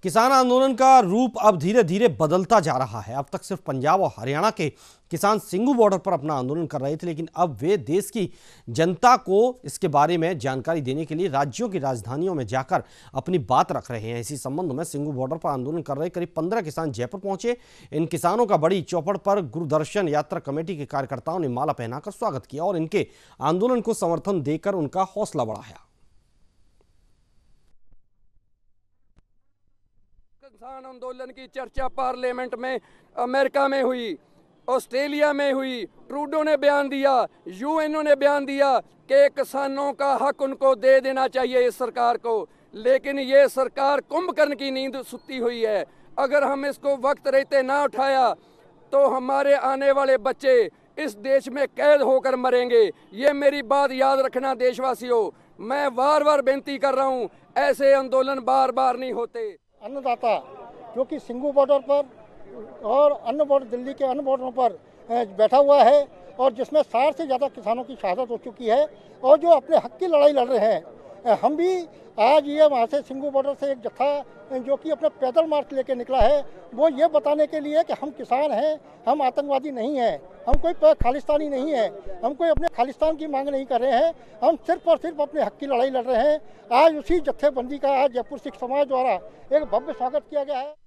किसान आंदोलन का रूप अब धीरे धीरे बदलता जा रहा है। अब तक सिर्फ पंजाब और हरियाणा के किसान सिंघू बॉर्डर पर अपना आंदोलन कर रहे थे, लेकिन अब वे देश की जनता को इसके बारे में जानकारी देने के लिए राज्यों की राजधानियों में जाकर अपनी बात रख रहे हैं। इसी संबंध में सिंघू बॉर्डर पर आंदोलन कर रहे करीब 15 किसान जयपुर पहुंचे। इन किसानों का बड़ी चौपड़ पर गुरुदर्शन यात्रा कमेटी के कार्यकर्ताओं ने माला पहनाकर स्वागत किया और इनके आंदोलन को समर्थन देकर उनका हौसला बढ़ाया। किसान आंदोलन की चर्चा पार्लियामेंट में अमेरिका में हुई, ऑस्ट्रेलिया में हुई, ट्रूडो ने बयान दिया, यूएनओ ने बयान दिया कि किसानों का हक उनको दे देना चाहिए इस सरकार को। लेकिन ये सरकार कुंभकर्ण की नींद सुती हुई है। अगर हम इसको वक्त रहते ना उठाया तो हमारे आने वाले बच्चे इस देश में कैद होकर मरेंगे। ये मेरी बात याद रखना देशवासियों। मैं बार बार बेनती कर रहा हूँ, ऐसे आंदोलन बार बार नहीं होते। अन्नदाता जो कि सिंघू बॉर्डर पर और अन्य बॉर्डर दिल्ली के अन्य बॉर्डरों पर बैठा हुआ है और जिसमें 60 से ज़्यादा किसानों की शहादत हो चुकी है और जो अपने हक की लड़ाई लड़ रहे हैं। हम भी आज ये वहाँ से सिंघू बॉर्डर से एक जत्था जो कि अपने पैदल मार्च लेके निकला है, वो ये बताने के लिए कि हम किसान हैं, हम आतंकवादी नहीं हैं, हम कोई खालिस्तानी नहीं है, हम कोई अपने खालिस्तान की मांग नहीं कर रहे हैं, हम सिर्फ और सिर्फ अपने हक की लड़ाई लड़ रहे हैं। आज उसी जत्थेबंदी का आज जयपुर सिख समाज द्वारा एक भव्य स्वागत किया गया है।